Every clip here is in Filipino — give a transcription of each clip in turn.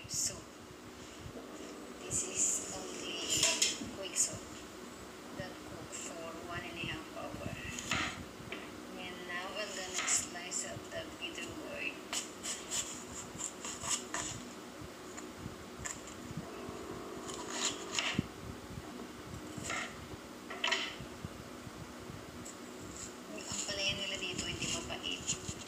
soup. This is only quick soup that cook for 1.5 hours. And now I'm gonna slice up the beetroot. Ang palaya nila dito hindi mapait.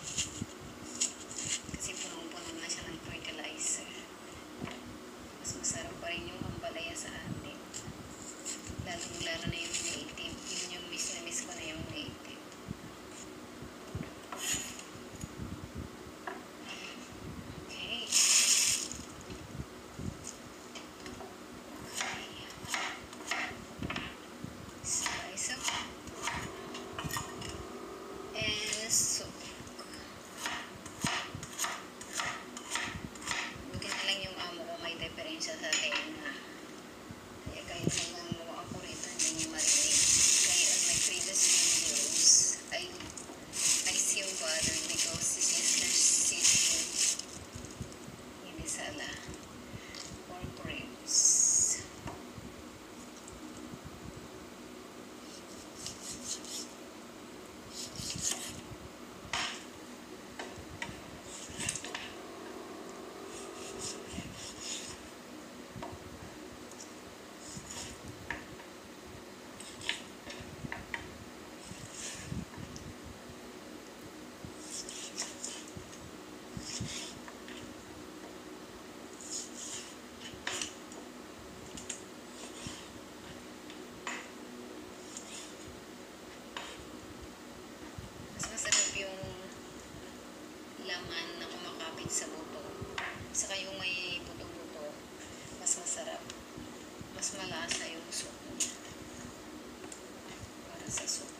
Kasi punong-puno na siya ng fertilizer. Mas masarap pa rin yung ampalaya sa atin. Lalong-lalo na yung native. Yun yung miss na miss ko na yung native. Okay. Slice up. And soup. Buti na lang yung amo ko may diferensya sa tenga. Kaya kahit hanggang mo ako rito, hindi niyo marinig. Kaya on my previous videos, I still bothered because this is their seafood. Hindi sala. Pork ribs. Mas masarap yung laman na kumakapit sa buto. Saka yung may buto-buto, mas masarap. Mas malasa yung soup niya. Para sa soup.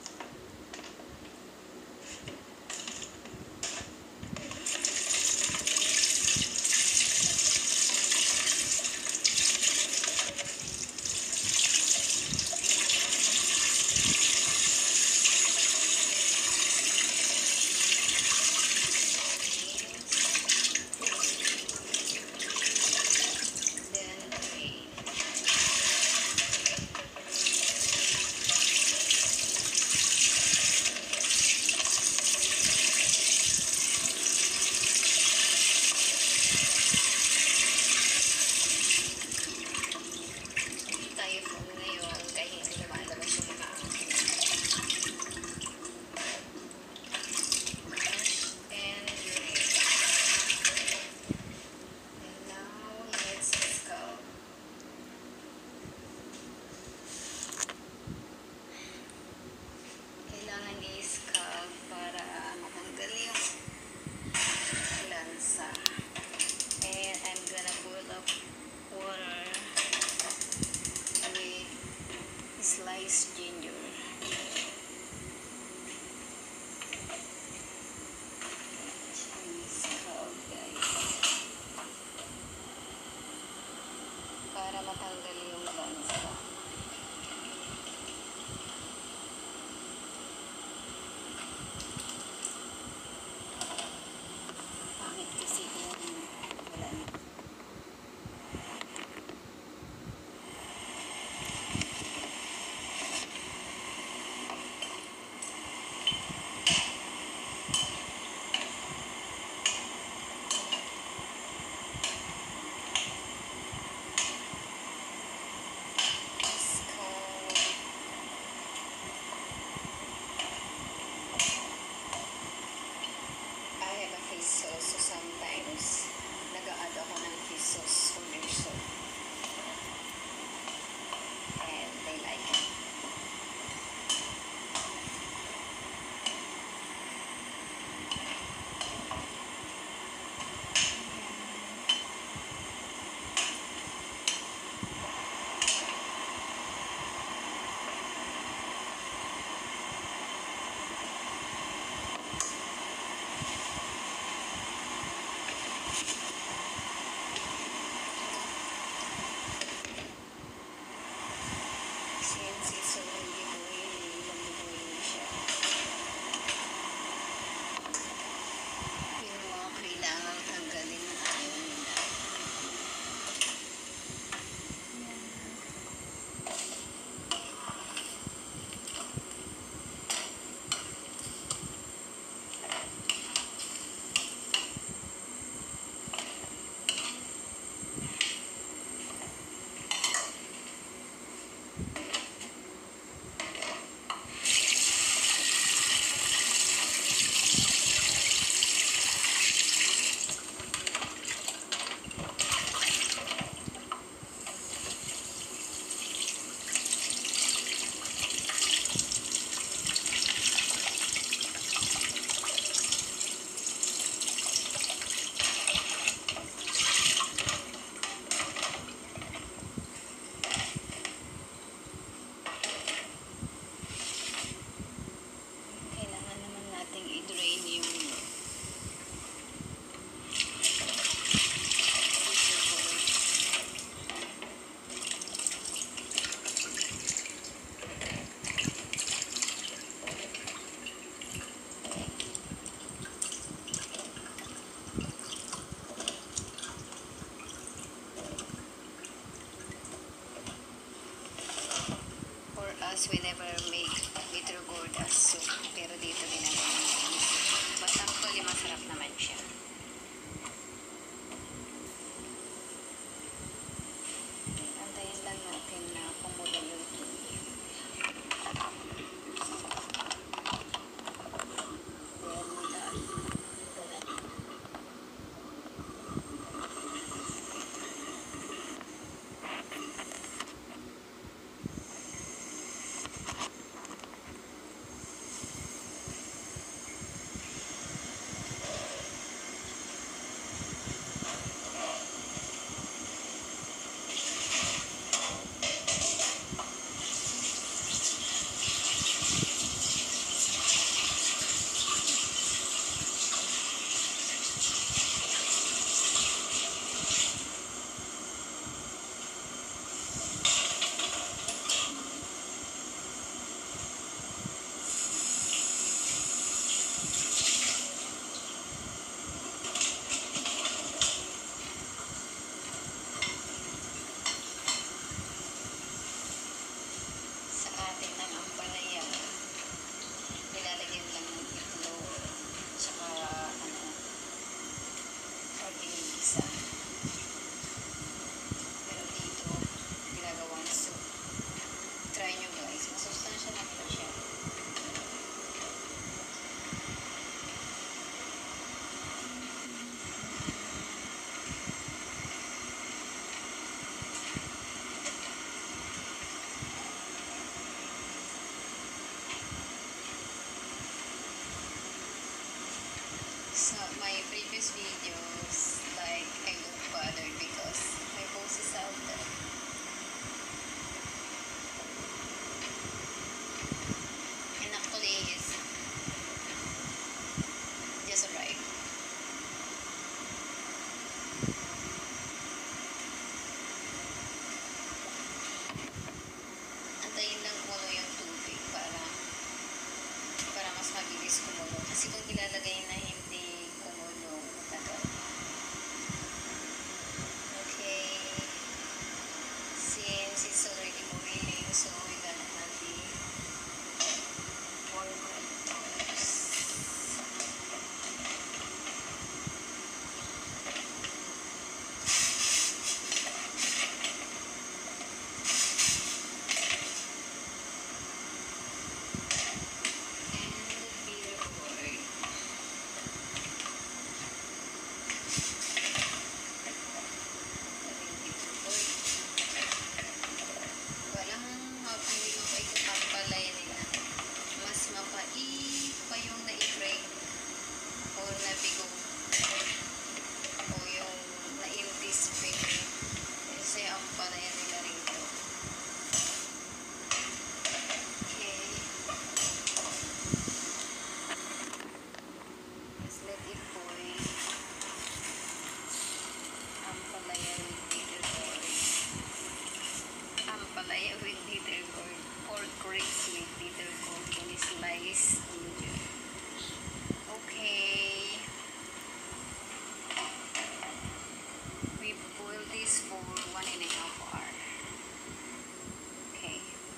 Because we never make bitter gourd as soup. Pero dito ginagawa natin as soup. But actually, masarap naman siya. Antayin lang natin na kumulo yung tubig. So my previous videos, like, I look bothered because my post is out there. And actually, it's just alright. Antayin lang kumulo yung tubig para mas mabilis kumulo. Kasi kung ilalagay na hindi kumulo, matagal. Okay. Since it's already boiling, so we're gonna add the more breadcrumbs. With bitter gourd, pork ribs with bitter gourd, and sliced onion. Okay, we boil this for 1.5 hours. Okay.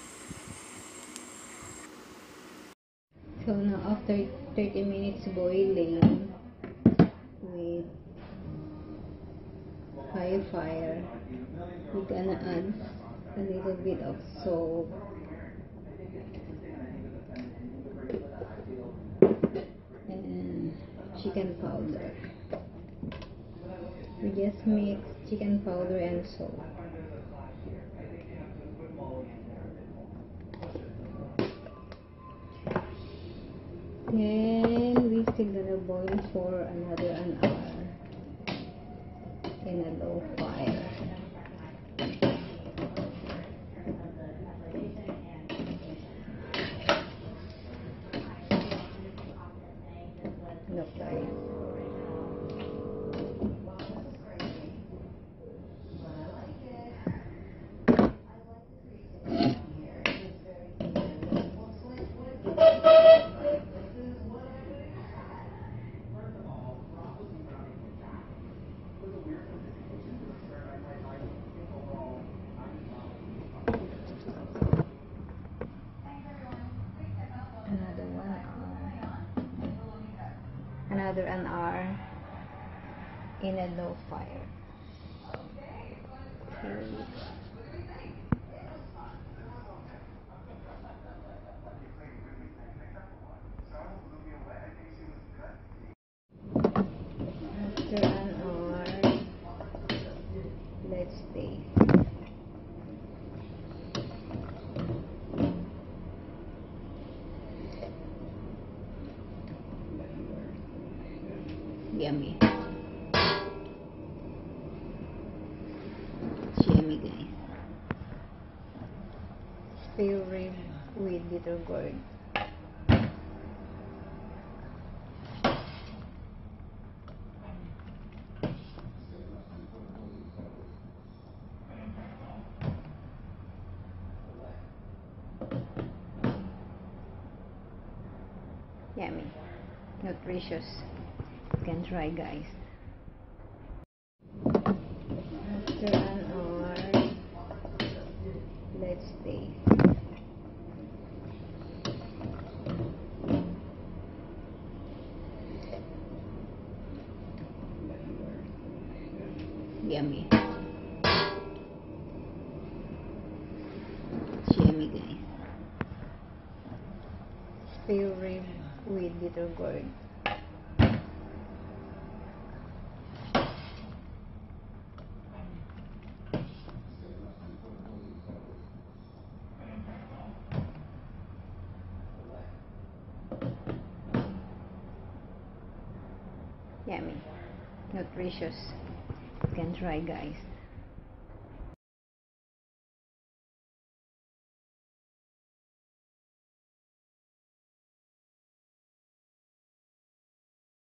So now after 30 minutes boiling with high fire, we're gonna add a little bit of salt and chicken powder. We just mix chicken powder and salt. Then we still gonna boil for another an hour in a low fire. Look, guys. another an hour in a low fire. Okay. After an hour, let's taste. Yummy. It's yummy, guys. Spare rib with bitter gourd. Yummy. Nutritious. You can try, guys. After an hour, let's taste. Yummy. It's yummy, guys. Spare rib with bitter gourd. Yummy. Nutritious. You can try, guys.